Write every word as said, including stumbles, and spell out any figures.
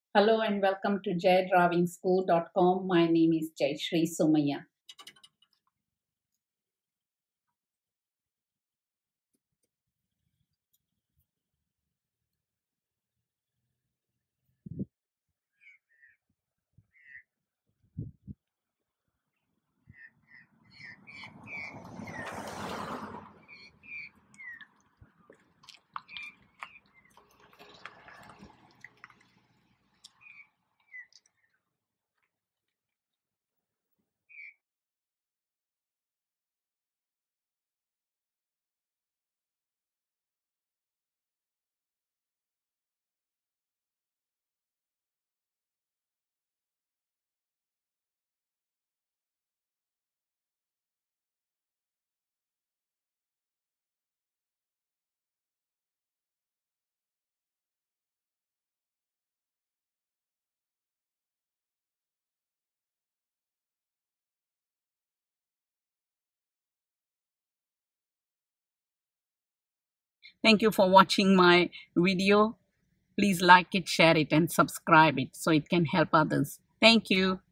Hello and welcome to jay driving school dot com. My name is Jayashree Somaya. Thank you for watching my video. Please like it, share it, and subscribe it so it can help others. Thank you.